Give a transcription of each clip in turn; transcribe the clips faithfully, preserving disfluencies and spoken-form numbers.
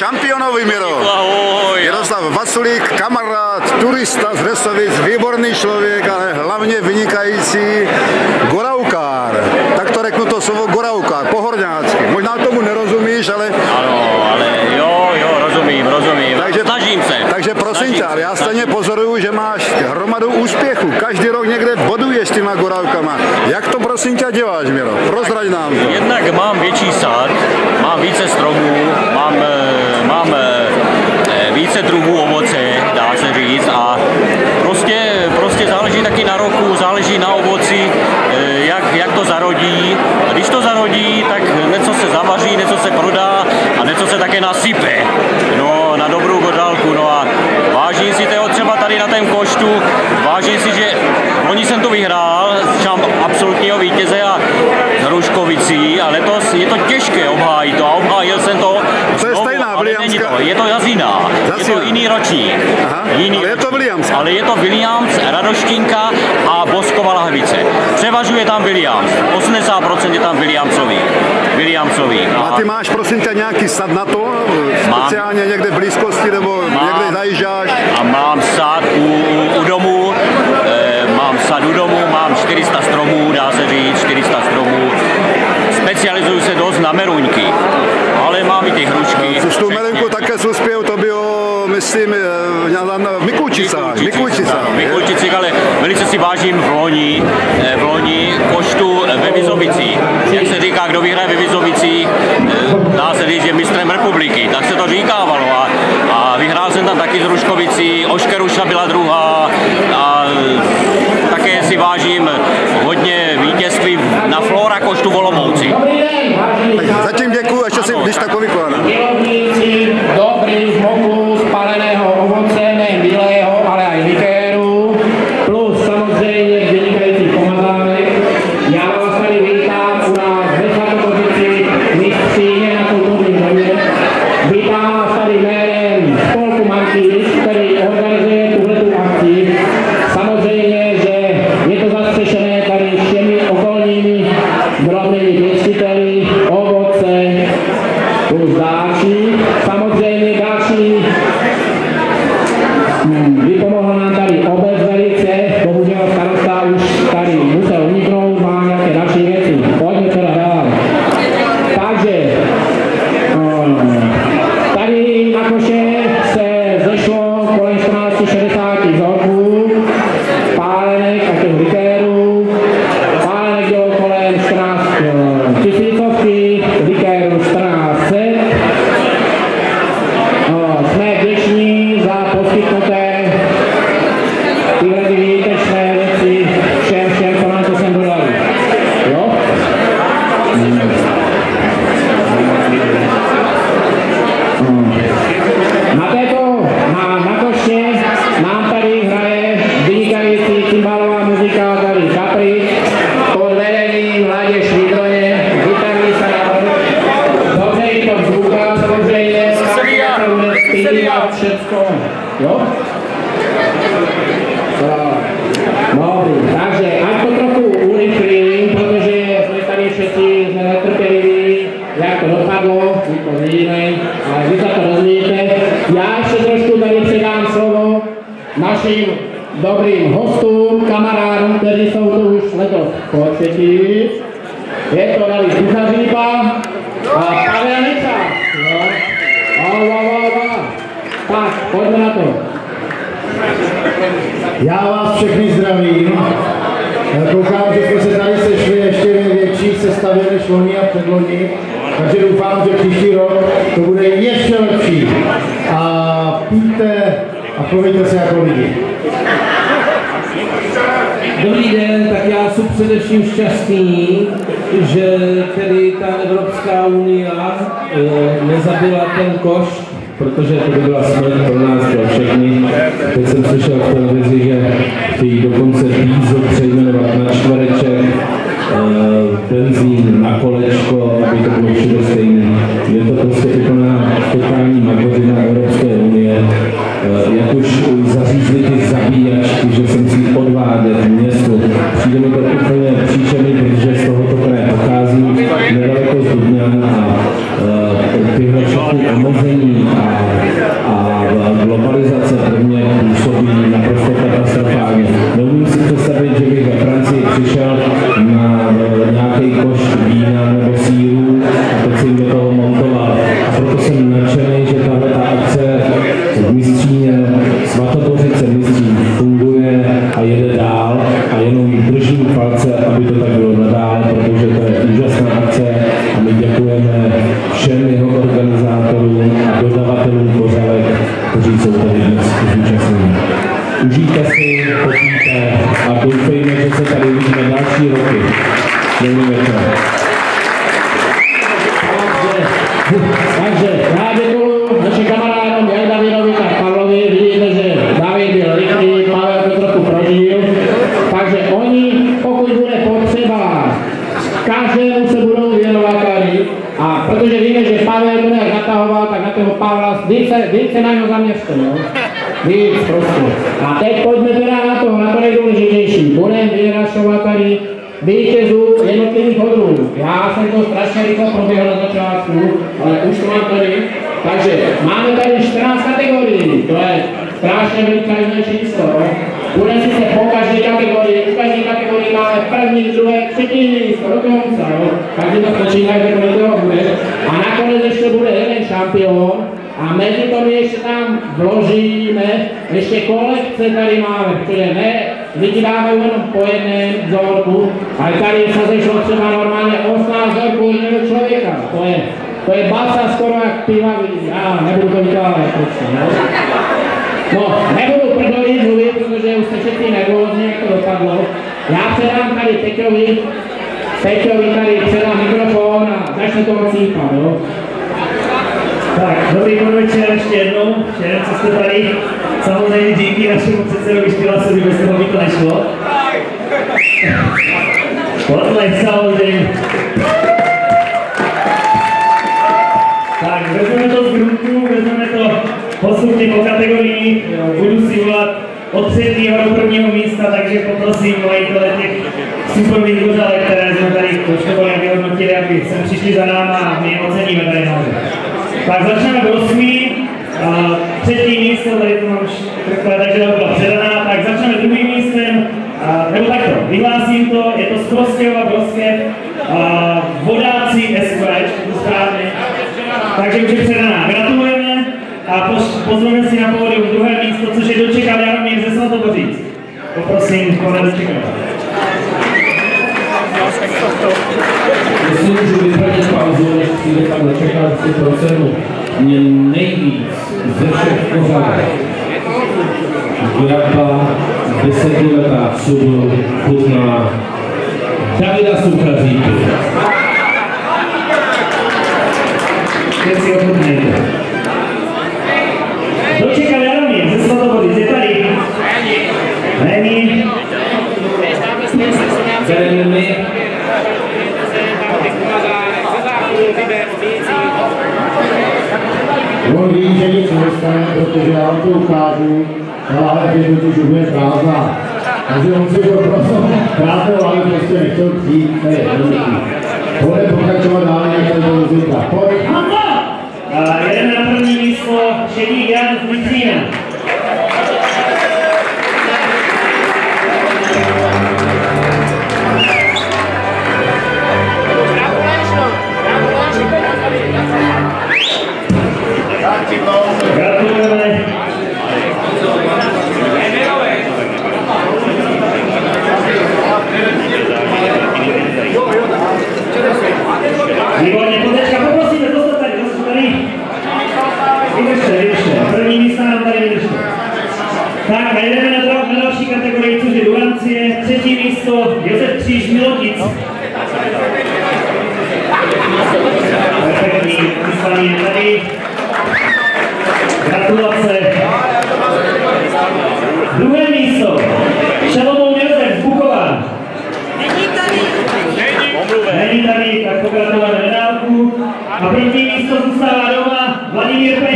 šampionovi, Miro. Ahoj. Jaroslav Vaculík, kamarád, turista z Řesovic, výborný člověk, ale hlavně vynikající goraukár. Tak to řeknu to slovo goraukár, pohorňácky. Možná tomu nerozumíš, ale... Ano, ale jo, jo, rozumím, rozumím. Takže, snažím se. Takže prosím tě, já stejně pozoruju, že máš hromadu úspěchů. Každý rok někde boduješ s těma goraukama. Jak to prosím tě děláš, Miro? Prozrať nám to. Jednak mám větší sad, mám více stromů, mám, mám více druhů ovoce, dá se říct, a prostě, prostě záleží taky na roku, záleží na ovoci, jak, jak to zarodí. A když to zarodí, tak něco se zavaří, něco se prodá a něco se také nasype. No, na dobrou godálku. No a vážím si toho třeba tady na tém koštu, vážím si, že loni jsem to vyhrál, čám absolutního vítěze a Hruškovicí, a letos je to těžké obhájit to a obhájil jsem to. To je stejná Williamska. Je to Jazina, je to jiný ročník. Aha, jiný ale je to Williams. Ale je to Williams, Radoštinka a Boskova lahvice. Převažuje tam Williams, osmdesát procent je tam Williamsový. Williamsový. A, a ty máš prosím tě nějaký sad na to? Speciálně mám, někde v blízkosti nebo mám, někde zajíždáš? A mám sad u, u, u domu, e, mám sad u domu, mám čtyři sta stromů, dá se říct, čtyři sta stromů. Specializuju se dost na meruňky, ale mám i ty hrušky. Což tu meruňku také uspěl, to bylo, myslím, v Mikulčicách. V Mikulčicích, ale velice si vážím v loni, v loni koštu ve Vizovicích. Jak se říká, kdo vyhraje ve Vizovicích, dá se říct, že mistrem republiky, tak se to říkávalo. A, a vyhrál jsem tam taky z Hruškovicí, Oškeruša byla druhá a také si vážím hodně vítězství na Flora koštu v Olomouci. Zatím děkuju, ještě si, když tak povykládá. Dobrý moku spáleného ovoce, nejen bílého, ale i likéru, plus samozřejmě vynikající pomazánek. Já vás tady vítám u nás ve Svatokořici, mistříně na kulturním domě. Vítám vás tady jménem spolku Markýz, který organizuje tuhletu akci. Samozřejmě, že je to zastřešené tady všemi okolními drobnými pěstiteli, ovoce, plus další. Samozřejmě další vypomohla nám tady obec velice, bohužel starosta už tady musel uniknout, má nějaké další věci. Pojďme teda dál. Takže tady na koše se zešlo kolem čtrnáct šedesát vzorků, pálenek a těch likérů. Pálenek bylo kolem čtrnáct tisícovky, likérů čtrnáct set. Jsme vděční za poskytnuté tyhle výjimečné věci všem, všem, co nám to sem dodali. Jo? Na této, na, na koště nám tady hraje vynikající cymbálová muzika tady Capri pod vedením Hladě Švídroně, vytarní se na dobře i to zvuka, samozřejmě, zpívat všecko, jo? Dobrý, takže ať to trochu urychlím, protože jsme tady všichni jsme netrpěliví, jak to dopadlo, my to vidíme, ale vy se to rozumíte. Já ještě trošku tady předám slovo našim dobrým hostům, kamarádům, kteří jsou tu už letos potřetí. Je to David Kuchařípa a Pavel Nečák. Tak, pojďme na to. Já vás všechny zdravím. Koukám, že jsme se tady sešli ještě ve větší sestavě než loni a předloni, takže doufám, že příští rok to bude ještě lepší. A pijte a chovejte se jako lidi. Dobrý den, tak já jsem především šťastný, že tedy ta Evropská unie e, nezabila ten koš, protože to by byla smrt pro nás, pro všechny. Teď jsem slyšel v televizi, že chtějí dokonce diesel přejmenovat na čtvereček, e, benzín na kolečko, aby to bylo všude stejné. Je to prostě úplná totální magořina Evropské unie. E, jak už zařízli ty zabíjačky, že se musí odvádět město. Přijde mi to úplně příčerný, protože z tohoto kraje pochází nedaleko z Dubňan a e, tyhle všechny omezení a přišel na nějaký koš vína nebo síru a teď jsem do toho montoval. A proto jsem nadšený, že tahle ta akce v Mistříně, Svatobořice Mistřín funguje a jede dál a jenom držím palce, aby to tak bylo nadále, protože to je úžasná akce a my děkujeme všem jeho organizátorům a dodavatelům kořalek, kteří jsou tady dnes zúčastnění. Užijte si, popijte a doufejme, že se tady uvidíme další roky. Dobrý večer. Takže já děkuju našim kamarádům jak Davidovi, tak Pavlovi. Vidíte, že David byl rychlý, Pavel to trochu prožil. Takže oni, pokud bude potřeba, každému se budou věnovat tady. A protože víme, že Pavel to nějak natahoval, tak na toho Pavla více, více na něho zaměřte, jo? Víc prostě. A teď pojďme teda na to, na to nejdůležitější. Budeme vyhrašovat tady vítězů jednotlivých hodů. Já jsem to strašně rychle proběhl na začátku, ale už to mám tady. Takže máme tady čtrnáct kategorií, to je strašně veliké číslo. Budeme si se po každé kategorii, u každé kategorii máme první, druhé, třetí místo, dokonce, jo. Každý to počítajte, kolik toho bude. A nakonec ještě bude jeden šampion. A mezi tomu ještě tam vložíme, ještě kolekce tady máme, protože ne, lidi dávají jenom po jednom vzorku, ale tady se zešlo třeba normálně osmnáct vzorků jiného člověka. To je, to je basa skoro jak piva, já nebudu to vykládat prostě, no. No, nebudu prdovit mluvit, protože už jste všetci nervózní, jak to dopadlo. Já předám tady Peťovi, Peťovi tady předám mikrofon a začne to ocípat, jo. Tak, dobrý podvečer ještě jednou, všem, co jste tady. Samozřejmě díky našemu předsedovi Špilasovi, bez toho by to nešlo. Potlesk samozřejmě. Tak, vezmeme to z gruntu, vezmeme to postupně po kategorii. Budu si volat od třetího do prvního místa, takže poprosím majitele těch superových kořalek, které jsme tady koštovali a vyhodnotili, aby sem přišli za náma a my je oceníme tady nahoře. Tak začneme do osmi, uh, třetí místo, tady to mám už takové, takže to byla předaná, tak začneme druhým místem, uh, nebo takto, vyhlásím to, je to z Prostějova Broskev, uh, Vodáci es ká, to správně, takže už je předaná. Gratulujeme a pozveme si na pódium druhé místo, což je Dočekal Jaromír ze Svatobořic. Poprosím, pane Dočekal. Jestli můžu vyhradit pauzu, než přijde tam dočekávací pro cenu, mě nejvíc ze všech kořálek vyrábá desetiletá sudl chutná Davida Suchazíky. Teď si ochutnejte. Dočekal Jaromír ze Svatobořic, je tady? Není. Bereme my. On ví, že nic nestane, protože já vám to ukážu, ta láhev je totiž úplně prázdná. Takže on si to prostě prázdnou láhev prostě nechtěl přijít, to je jednoduchý. Bude pokračovat dál nějaké to muzika. Pojď! Uh, jedeme na první místo, Šedík Jan z Mistřína. Gratulujeme. Výborně, potečka, poprosíme, dostat tady, dostat tady. Vydržte, vydržte, první místa nám tady vydržte. Tak a jdeme na, dal, na další kategorii, což je Durancie, třetí místo, Josef Kříž Milotic. Perfektní, vyslaný je tady. Gratulace. Druhé místo, Šalomoun Josef z Bukova. Není tady. Není tady, tak pogratulujeme medálku. A první místo zůstává doma Vladimír Peš.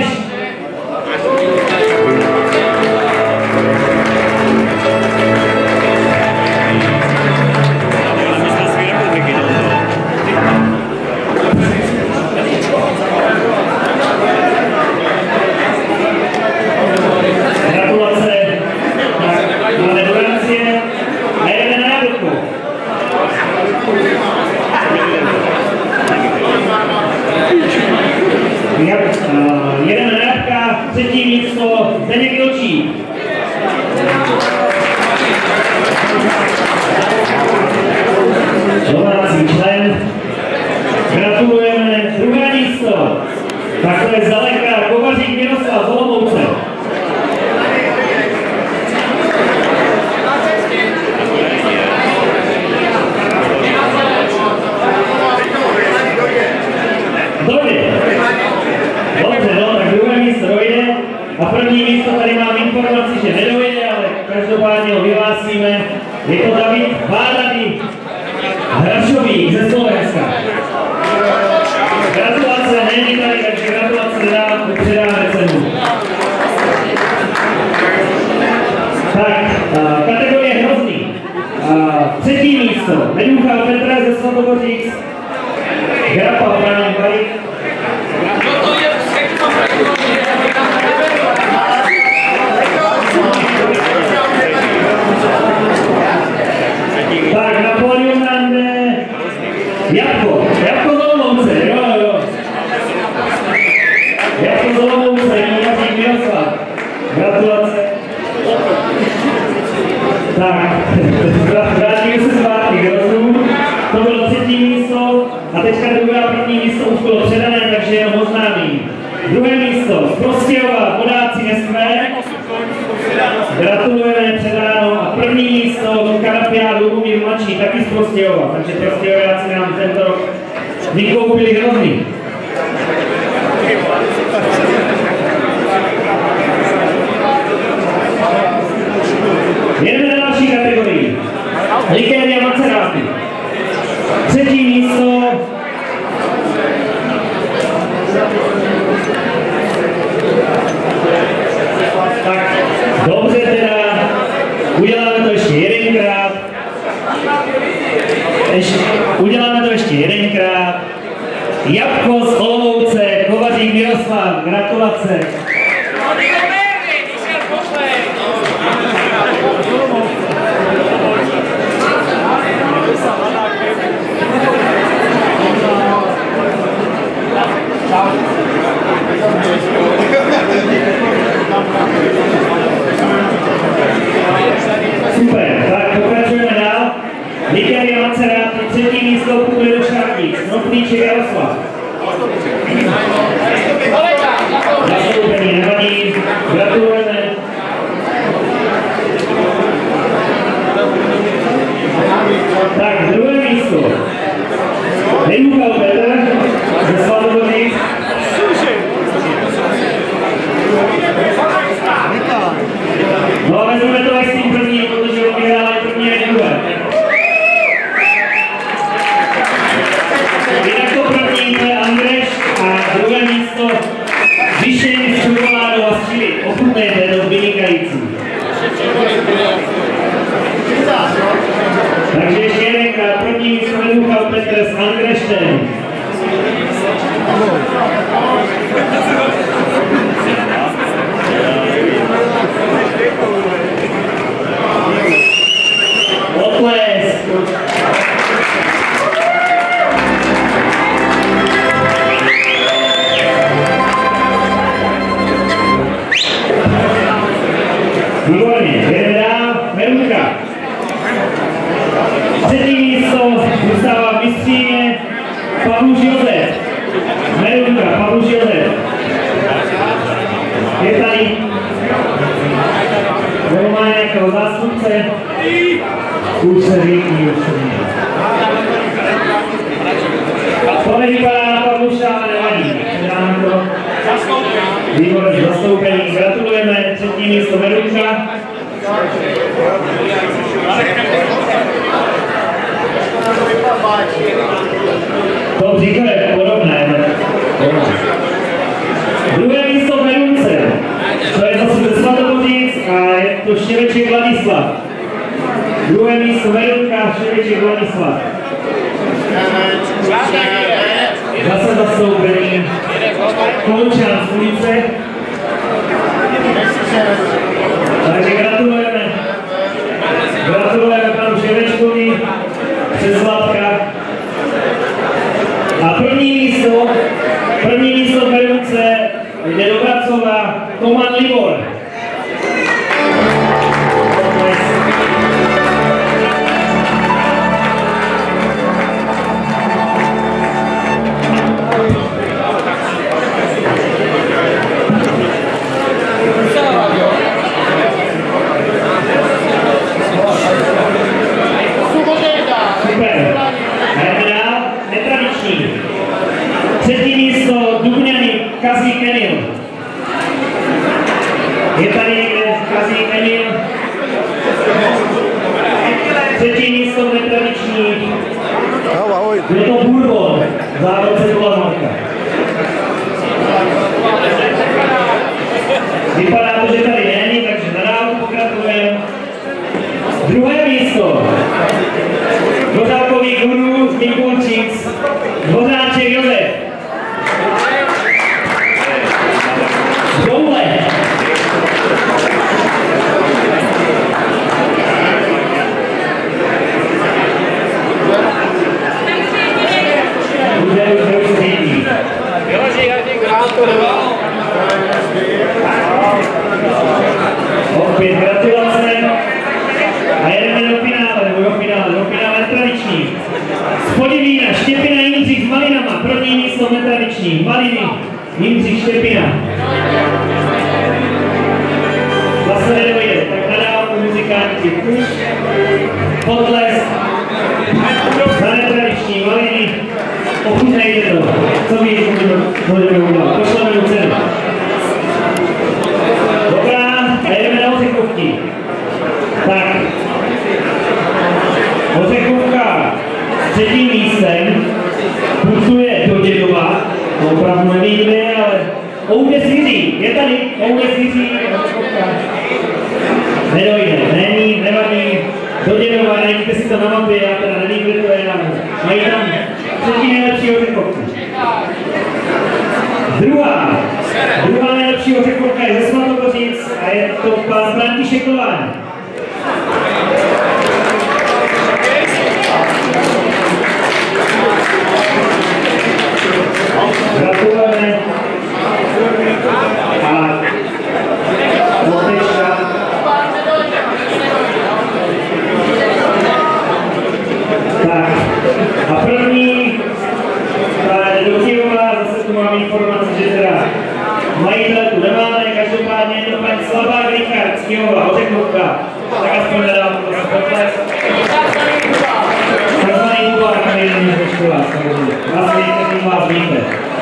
Gratulace. Tak, máme Durancie a jedeme na Jablko. první místo tady mám informaci, že nedojde, ale každopádně ho vyhlásíme. Je to David Váradý Hrašový ze Slovenska. Gratulace, není tady, takže gratulace dá, předáme cenu. Tak, kategorie hrozný. Třetí místo, Meduchal Petr ze Svatoboříc. Grapa Praný Barik. Tak, na pódium nám jde Jabko. Jabko z Olomouce, jo, jo. Jabko z Olomouce, Kovařík Miroslav. Gratulace. Tak, vrátíme se zpátky k rozu. To bylo třetí místo a teďka druhé a první místo už bylo předané, takže jenom oznámím. Druhé místo z Prostějova, vodáci Neskvé. Gratulujeme, předáno. A první místo do Karafiádu Lubomír mladší, taky z Prostějova. Takže Prostějováci nám tento rok vykoupili hrozný. Jedeme na další kategorii. Likéry a maceráty. Třetí místo. Tak, dobře teda. Uděláme to ještě jedenkrát. Ještě, uděláme to ještě jedenkrát. Jabko z Olomouce, Kovařík Miroslav, gratulace. Super, tak pokračujeme dál. Likéry a maceráty, třetí místo Publido Šartík, Knoflíček Jaroslav. Zastoupení nevadí, gratulujeme. Tak, druhé místo. Meduchal Petr ze Svatoboříc. No a vezmeme to až s tím první, protože on vyhrál i první a druhé. Jinak to první, to je Andreš a druhé místo Vyšení s čokoládou a s čili. Ochutnejte, je to vynikající. Takže ještě jedenkrát, první místo Meduchal Petr s Andreštem. Potlesk. Výborně, jdeme dál, Meducha. Třetí místo zůstává v mistříně Pavluš Josef. Meducha, Pavluš Josef. Je tady. Nebo má nějakého zástupce? Už se ví, už se ví. To nevypadá na Pavluša, ale nevadí. Dáme to. Výborně, zastoupení. Gratulujeme. Třetí místo Meducha. To bříko je podobné. Druhé místo v Meduce. To je zase ze Svatoboříc a je to Štěveček Vladislav. Druhé místo Meducha, Štěveček Vladislav. Zase zastoupení. Kolčan z ulice. Takže gratulujeme. Gratulujeme panu Štěvečkovi přes Zlatka. A první místo, první místo v Meduce jde do Bracova Toman Libor. Třetí místo Dubňany Kazí Kenil. Je tady někde Kazí Emil. Třetí místo netradiční. Ahoj. Je to Bourbon, závodce Kulamarka. Vypadá to, že tady není, takže na dálku pokračujeme. Druhé místo. Dvořákový guru z Mikulčíc. Dvořáček Josef. Doule. Bude už už řídí. Opět gratulace. A jedeme do finále, nebo do finále, do finále netradiční. Z Podivína, Štěpina Jindřich s Malinama, první místo netradiční. Maliny, Jindřich Štěpina. Zase nedojde, tak nadávku muzikanti. Potlesk. Za netradiční, Maliny. Pokud nejde to, co víc můžeme udělat, pošleme do cenu. Dobrá, a jdeme na Ořechovky. Tak, Ořechovka s třetím místem putuje do Dědova, to opravdu nevíme, ale Oude Sviří, je tady, Oude Sviří, Ořechovka. Nedojde, není, nevadí, do Dědova, najděte si to na mapě, já teda nevím, kde to je, mají tam třetí nejlepší Ořechovku. Druhá, druhá nejlepší Ořechovka je ze Svatogořic a je to pán František Kováň. Gratulujeme. A Lotečka. Tak, a první, ta je do Kyjova, zase tu mám informaci, že teda majitel tu nemáme, každopádně je to paní Slabák Richard z Kyjova, Ořechovka, tak aspoň nedám to zase potlesk. Takzvaný Kulák nejde ze škola, samozřejmě. Vlastně některým vás víte.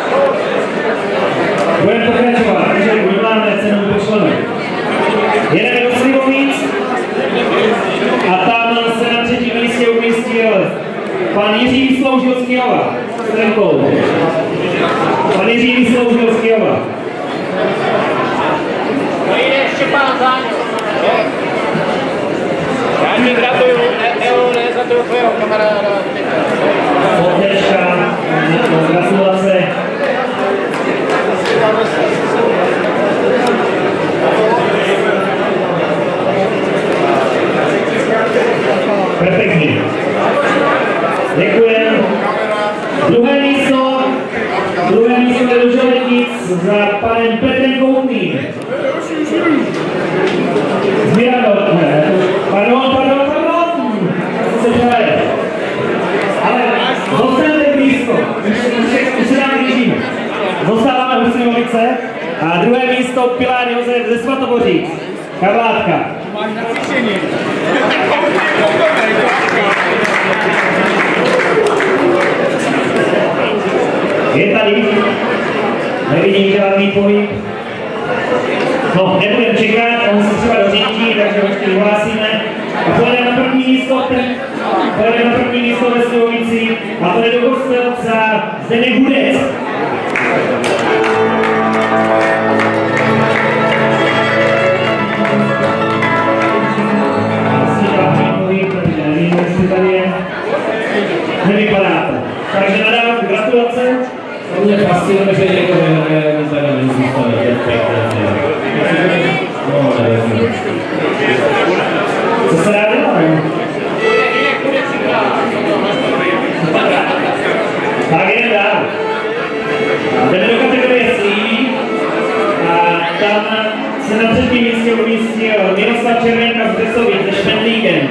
Budeme pokračovat, takže už máme cenu pošleme. Jedeme do Slivovic a tam se na třetím místě umístil pan Jiří Vysloužil z Kyjova s Trenkou. Pan Jiří Vysloužil z Kyjova. No jde Štěpán Záňo. Já ti gratuluju, ne, ne, za toho tvého kamaráda. Potečka, gratulace. Perfektní. Děkujeme. Druhé místo, druhé místo je do Želetic za panem Petrem Koutným. Zbírador, ne, pardon, pardon, pardon. Co se děje? Ale zostanete blízko, už se nám blížíme. Zostáváme Huslimovice a druhé místo Pilár Josef ze Svatoboříc. Karlátka. Je tady, nevidím žádný pohyb. No, nebudeme čekat, on se třeba dořídí, takže ho ještě vyhlásíme. A pojede na první místo, pojede na první místo ve Slivovici a to je do Kostelca Zdeněk Hudec. Asi žádný pohyb, takže nevím, jestli tady je. Nevypadá to. Takže nadávku gratulace. To mě fascinuje, že někdo vyhraje, my tady nezůstane. No, nevím. Co se dá dělat? Tak jdeme dál. Jdeme do kategorie C a tam se na třetím místě umístil Miroslav Červenka z Břesovic se Špendlíkem.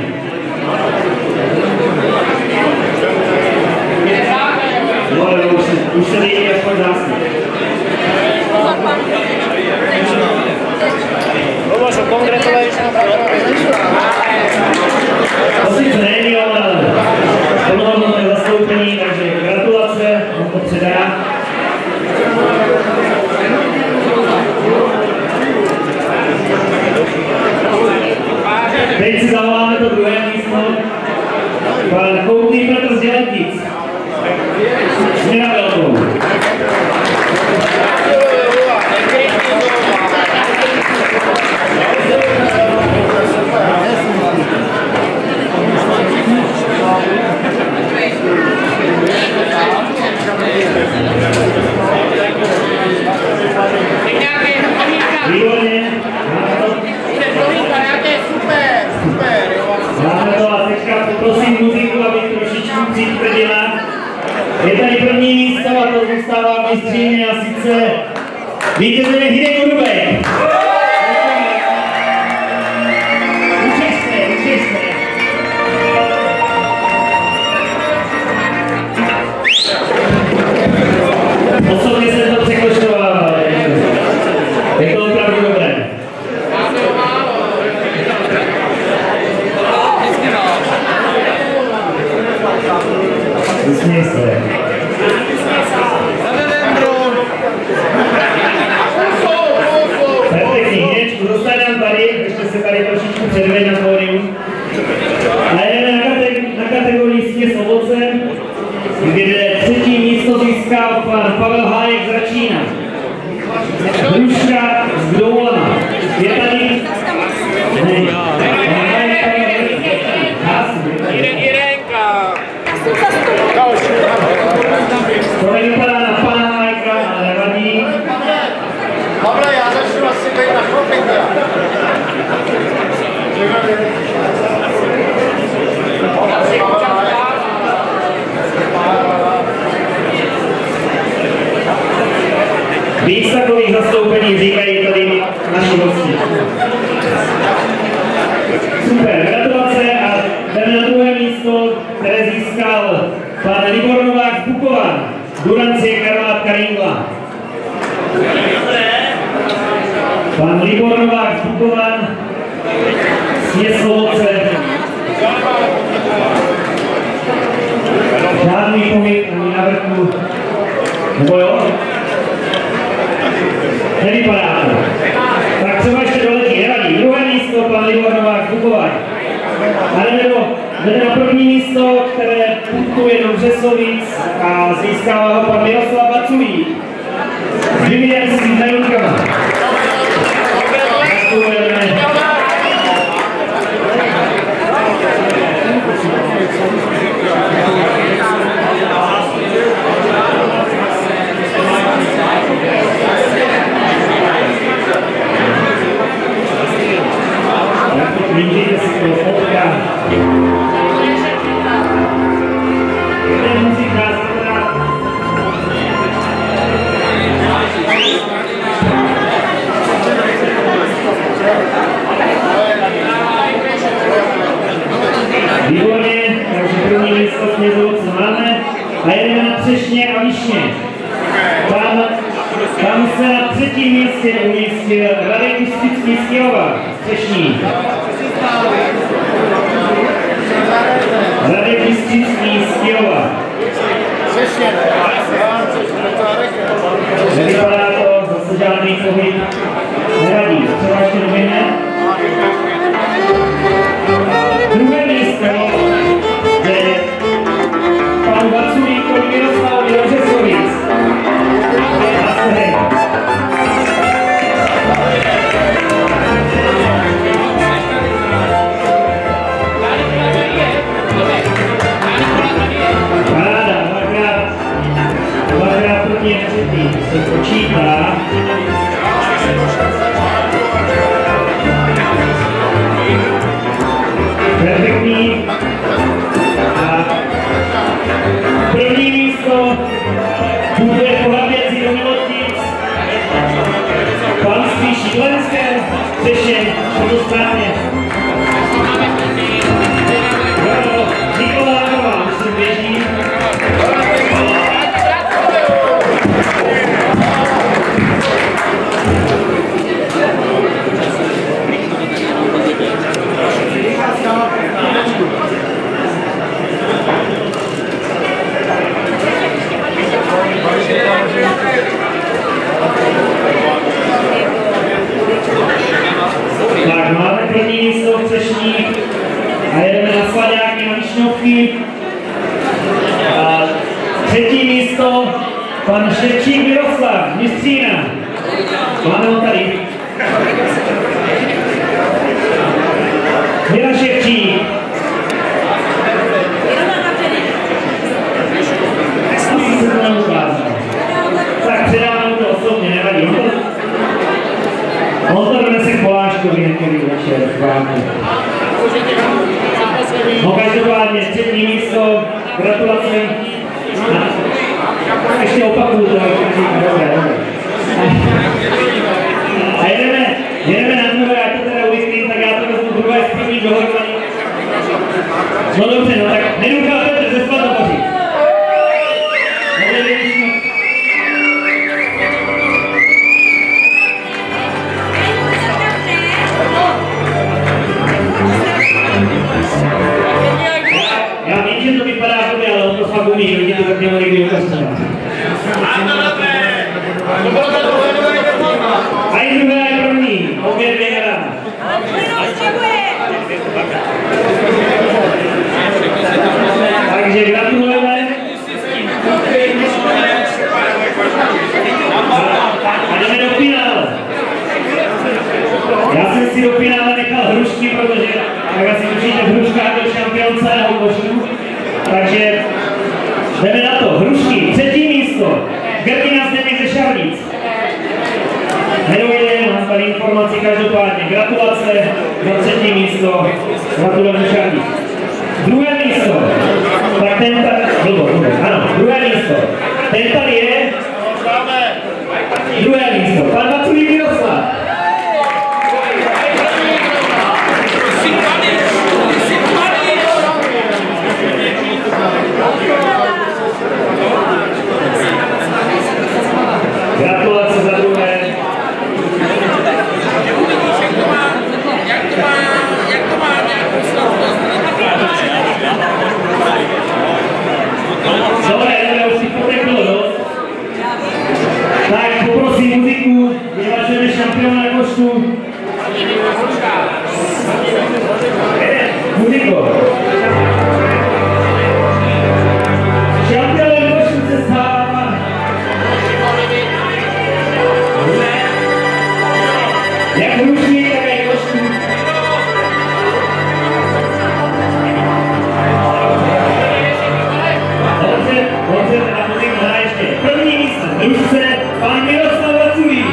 No, ale už, už se nejde aspoň zástup. To sice není, ale plnohodnotné zastoupení, takže gratulace, on to předá. Vojtěch Petr z Dělentic. Změna velkou. Výborně. Máme to a teďka poprosím muziku, aby trošičku přitvrdila. Je tady první místo a to zůstává v mistříně a sice vítězem je Hidek Urubek. Učešte, učešte. Osobně jsem to překoštoval. Je to opravdu dobré. Vysměj se. Perfektní, hnečku, zůstaneme tady, ještě se tady trošičku předveď na pódium. A jdeme na, kate- na kategorii směs ovoce, kde třetí místo získal pan Pavel Hájek z Račína. Hruška z Doulana. Je tady? Jirenka. To nevypadá na pana Hájka, ale nevadí. Pavle, já začnu asi být na chlopit. Víc takových zastoupení říkají tady naši hosti. Super, gratulace a jdeme na druhé místo, které získal pan Libor Novák z Bukovan, Durancie Karlát Karingla. Pan Libor Novák z Bukovan, směs ovoce. Žádný pohyb ani na vrchu. Nebo jo? Nevypadá to. Tak třeba ještě doletí, nevadí. Druhé místo, pan Libor Novák z Bukovan. A jdeme, do, jdeme na první místo, které putuje do Břesovic a získává ho pan Miroslav Baculík. S vyměřenskými medailkama. Gratulujeme. Můžete si to potkat. Kde muzika zahrát? Výborně, takže první místo směru, co máme. A jedeme na Třešně a Líšně. Tam, tam se na třetím místě umístil Radek Ustický z Kyjova, Třešní. Radek Ustický z Kyjova. Nevypadá to, zase žádný pohyb. Nevadí, třeba ještě doběhne. Druhé místo, kde panu Baculíkovi Miroslavovi do Břesovic. Paráda, dvakrát, dvakrát proti třetí se počítá. Perfektní. A první místo bude pohľaděcí do Milotic. Panství Šídlenské, Třešeň, to správně. Nikoláková, už se běží. Tak, máme místo pan Ševčík Miroslav, Mistřína. Máme ho tady. Mira Ševčík. Asi se to neukázal. Tak předáme to osobně, nevadí. On to, on to donese k Poláškovi některý večer. No každopádně, třetí místo, gratulace. Ještě opakuju to. A jedeme, jedeme na druhé, já to teda urychlím, tak já to vezmu druhé z první dohodovaní. No dobře, no tak neduchá Petr ze Svatopoří. Já vím, že to vypadá blbě, ale on to fakt umí, lidi to tak mělo někdy ukazovat. A i druhé je první, obě dvě hra. Takže gratulujeme. A jdeme do finále. Já jsem si do finále nechal hrušky, protože tak asi určitě v hruškách do šampion celého košu. Takže jdeme na to. Hrušky, třetí místo. Grdina Zdeněk ze Šavnic. Jmenuje, mám tady informaci každopádně. Gratulace za třetí místo. Gratulujeme Šavnic. Druhé místo. Tak ten tady, blbo, ano, druhé místo. Ten tady je. Druhé místo. Pan Vaculík Miroslav. Gratulace za druhé. Dobré, dobré, už si poteklo dost. Tak poprosím muziku, vyhlašujeme šampiona koštu. Muziko. Šampionem koštu se stává jak hrušník, tak i koštu. Dobře, dobře, a muziku hrá ještě. První místo, družce, pan Miroslav Vaculík.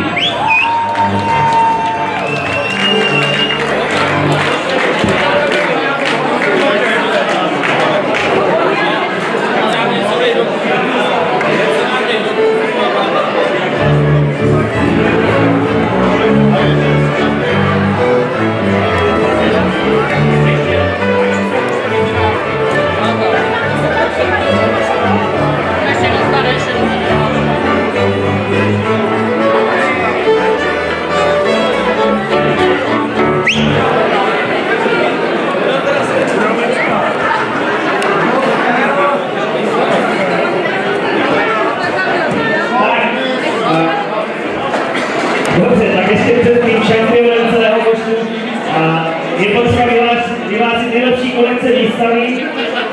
Dobře, tak ještě před tím šampionem celého koštu a je potřeba vyhlásit nejlepší kolekce výstavy.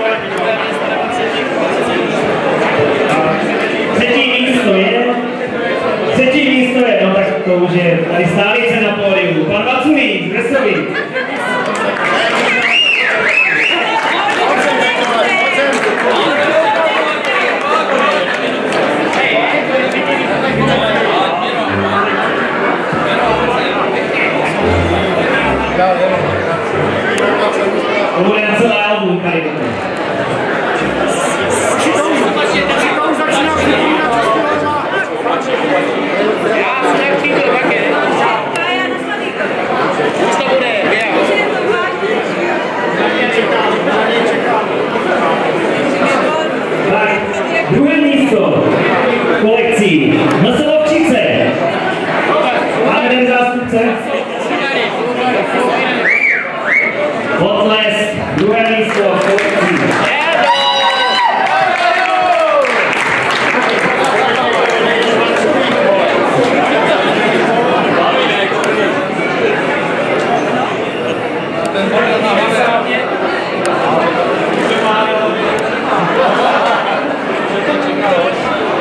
Třetí místo je, třetí místo je, no tak to už je tady stálice na pódiu. Pan Vaculík, Bresovi. To bude na celé album tady. Já jsem jak přijde také. Už to bude.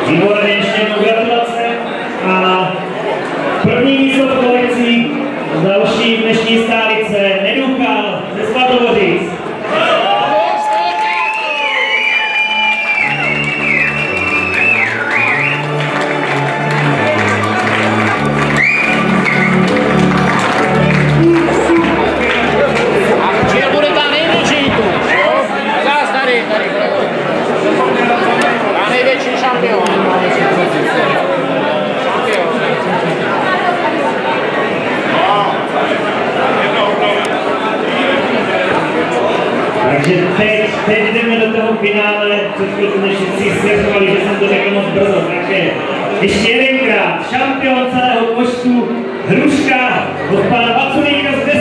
Výborně, ještě jednou gratulace. A první místo v kolekci další dnešní stálice Neduchal ze Svatovořic. Takže teď, teď jdeme do toho finále, před chvilkou než si svěřovali, že jsem to řekl moc brzo. Takže ještě jedenkrát šampion celého koštu Hruška od pana Vaculíka z